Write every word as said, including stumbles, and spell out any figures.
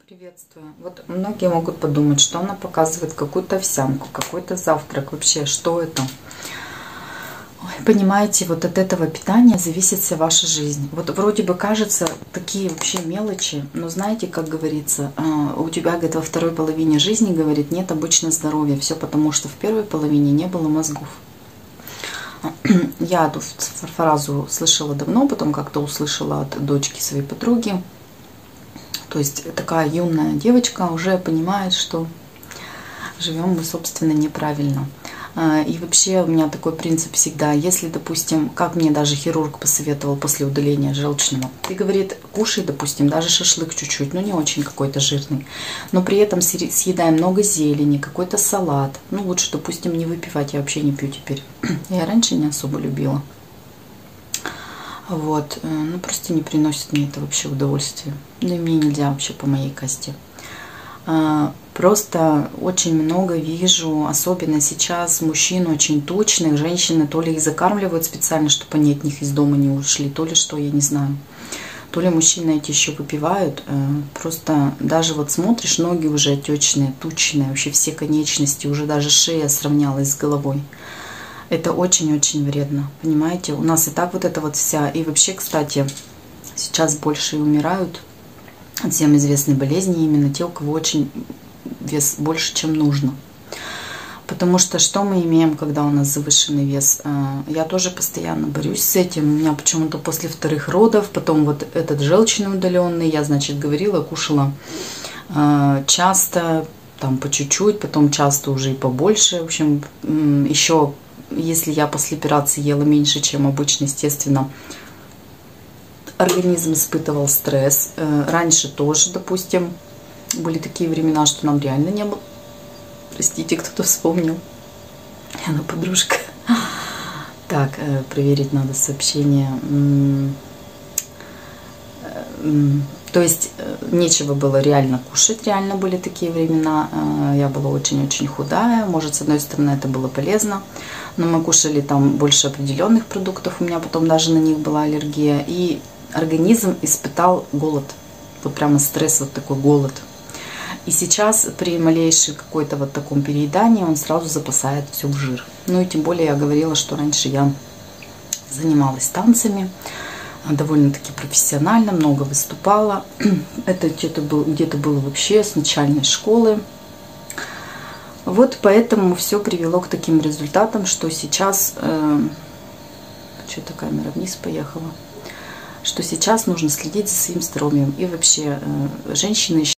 Приветствую. Вот многие могут подумать, что она показывает какую-то овсянку, какой-то завтрак. Вообще, что это? Ой, понимаете, вот от этого питания зависит вся ваша жизнь. Вот вроде бы кажется, такие вообще мелочи, но знаете, как говорится, у тебя, говорит, во второй половине жизни, говорит, нет обычно здоровья. Все потому, что в первой половине не было мозгов. Я эту фразу слышала давно, потом как-то услышала от дочки своей подруги. То есть такая юная девочка уже понимает, что живем мы, собственно, неправильно. И вообще у меня такой принцип всегда, если, допустим, как мне даже хирург посоветовал после удаления желчного, ты, говорит, кушай, допустим, даже шашлык чуть-чуть, но не очень какой-то жирный, но при этом съедай много зелени, какой-то салат. Ну, лучше, допустим, не выпивать, я вообще не пью теперь. Я раньше не особо любила. Вот, ну просто не приносит мне это вообще удовольствие. Ну и мне нельзя вообще по моей кости. Просто очень много вижу, особенно сейчас, мужчин очень тучных, женщины то ли их закармливают специально, чтобы они от них из дома не ушли, то ли что, я не знаю. То ли мужчины эти еще выпивают. Просто даже вот смотришь, ноги уже отечные, тучные, вообще все конечности, уже даже шея сравнялась с головой. Это очень-очень вредно, понимаете? У нас и так вот это вот вся... И вообще, кстати, сейчас больше умирают от всем известной болезни именно те, у кого очень вес больше, чем нужно. Потому что что мы имеем, когда у нас завышенный вес? Я тоже постоянно борюсь с этим. У меня почему-то после вторых родов, потом вот этот желчный удаленный, я, значит, говорила, кушала часто, там по чуть-чуть, потом часто уже и побольше. В общем, еще... Если я после операции ела меньше, чем обычно, естественно, организм испытывал стресс. Раньше тоже, допустим, были такие времена, что нам реально не было. Простите, кто-то вспомнил. Она подружка. Так, проверить надо сообщение. То есть нечего было реально кушать, реально были такие времена. Я была очень-очень худая. Может, с одной стороны, это было полезно, но мы кушали там больше определенных продуктов. У меня потом даже на них была аллергия. И организм испытал голод. Вот прямо стресс, вот такой голод. И сейчас при малейшем какой-то вот таком переедании он сразу запасает все в жир. Ну и тем более я говорила, что раньше я занималась танцами. Довольно-таки профессионально, много выступала. Это где-то был, где-то было вообще с начальной школы. Вот поэтому все привело к таким результатам, что сейчас... Э, что-то камера вниз поехала. Что сейчас нужно следить за своим здоровьем. И вообще, э, женщины